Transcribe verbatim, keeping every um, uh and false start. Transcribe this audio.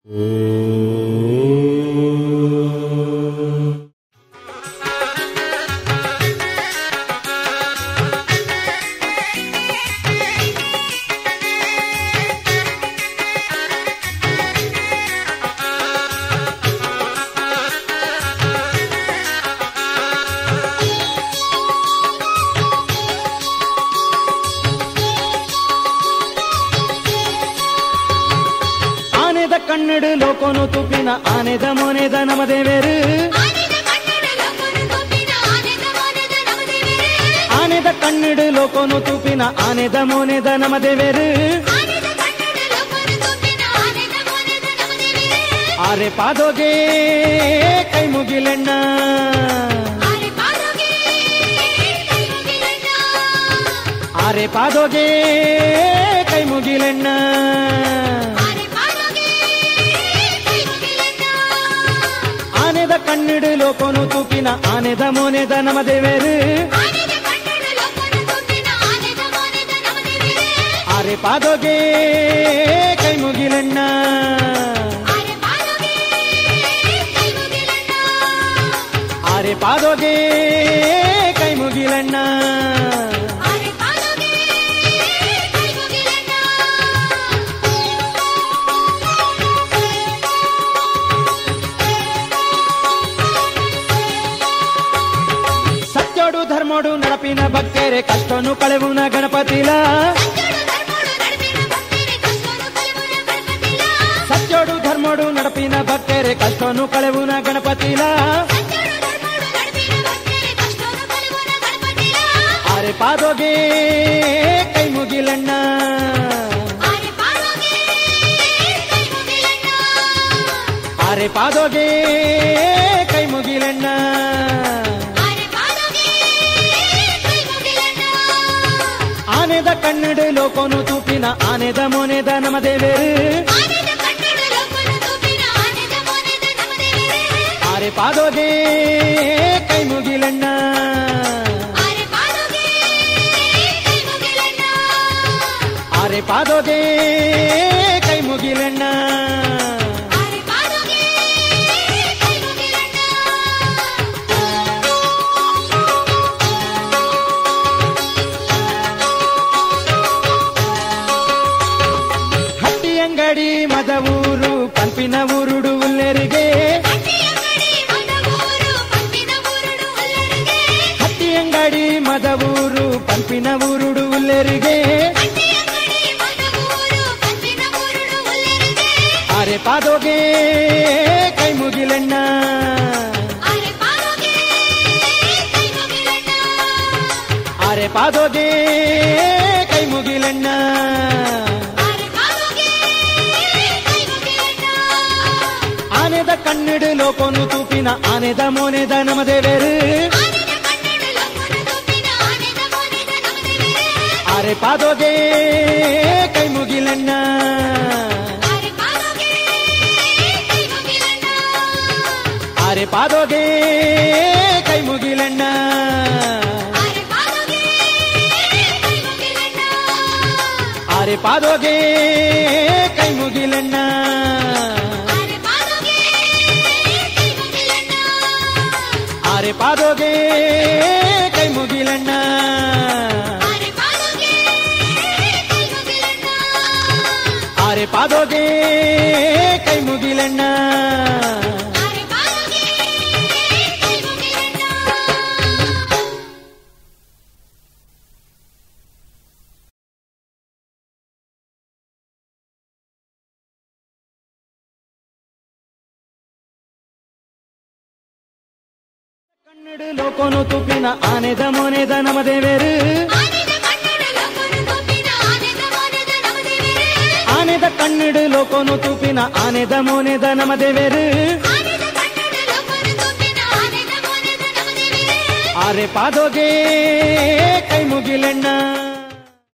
ಕನ್ನಡ ಲೋಕೋನು ತುಪ್ಪಿನ ಆನೆದ ಮೋನೆದ ನಮದೇವೇರು ಆನೆದ ಕನ್ನಡ ಲೋಕೋನು ತುಪ್ಪಿನ ಆನೆದ ಮೋನೆದ ನಮದೇವೇರು ಆರೆ ಪಾದೋಗೆ ಕೈ ಮುಗಿಲೆಣ್ಣ ಆರೆ ಪಾದೋಗೆ ಕೈ ಮುಗಿಲೆಣ್ಣ ಆನೆದ ಕನ್ನಡ ಲೋಕೋನು ತೂಪಿನ ಆನೆದ ಮೋನೆದ ನಮದೇವೇರು ಆರೆ ಪಾದೋಗೆ ಕೈ ಮುಗಿಲೆಣ್ಣ ಆರೆ ಪಾದೋಗೆ ಕೈ ಮುಗಿಲೆಣ್ಣ ಧರ್ಮೋಡು ನಡಪಿನ ಭಕ್ತರೆ ಕಷ್ಟನು ಕಳೆವುನ ಗಣಪತಿಲ ಸತ್ಯೋಡು ಧರ್ಮೋಡು ನಡಪಿನ ಭಕ್ತರೆ ಕಷ್ಟನು ಕಳೆವುನ ಗಣಪತಿಲ ಆರೆ ಪಾದೋಗೆ ಕೈ ಮುಗಿಲಣ್ಣ ಆರೆ ಪಾದೋಗೆ ಕೈ ಮುಗಿಲಣ್ಣ ಆನೆದ ಕನ್ನಡ ಲೋಕೋನು ತೂಪಿನ ಆನೆದ ಮೋನೆದ ನಮದೇವೇರು ಆರೆ ಪಾದೋಗೆ ಕೈ ಮುಗಿಲಣ್ಣ ಆರೆ ಪಾದೋಗೆ ಕೈ ಮುಗಿಲಣ್ಣ ಅಂಗಡಿ ಮದ ಊರು ಪಂಪಿನ ಊರುಡು ಉಲ್ಲೆರಿಗೆ ಹಟ್ಟಿ ಅಂಗಡಿ ಮದ ಊರು ಪಂಪಿನ ಊರುಡು ಉಲ್ಲೆರಿಗೆ ಆರೆ ಪಾದೋಗೆ ಕೈ ಮುಗಿಲಣ್ಣ ಆರೆ ಪಾದೋಗೆ ಕೈ ಮುಗಿಲಣ್ಣ ಆನೆದ ಕನ್ನಡ ಲೋಕೋನು ತೂಪಿನ ಆನೆದ ಮೋನೆದ ನಮದೇವೇರು ಆರೆ ಪಾದೋಗೆ ಕೈ ಮುಗಿಲಣ್ಣ ಆರೆ ಪಾದೋಗೆ ಕೈ ಮುಗಿಲಣ್ಣ ಆರೆ ಪಾದೋಗೆ ಕೈ ಮುಗಿಲಣ್ಣ ಆರೆ ಪಾದೋಗೆ ಕೈ ಮುಗಿಲಣ್ಣ ಆರೆ ಪಾದೋಗೆ ಕೈ ಮುಗಿಲಣ್ಣ ಕನ್ನಡ ಲೋಕೋನು ತುಪ್ಪಿನ ಆನೆದ ಮೋನೆದ ನಮದೇವೇರು ಆನೆದ ಕನ್ನಡ ಲೋಕೋನು ತುಪ್ಪಿನ ಆನೆದ ಮೋನೆದ ನಮದೇವೇರು ಆರೆ ಪಾದೋಗೆ ಕೈ ಮುಗಿಲಣ್ಣ